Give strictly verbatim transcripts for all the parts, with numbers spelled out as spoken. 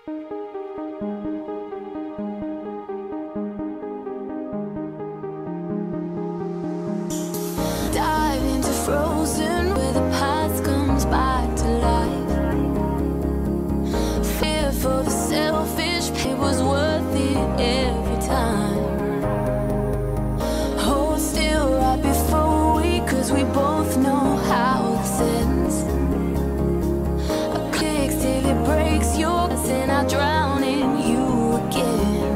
Dive into frozen where the past comes back to life. Fear for the selfish, it was worth it every time. Hold still right before we, cause we both know how this ends. A click till it breaks your glass and I drown in you again.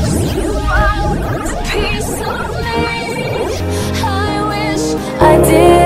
I did.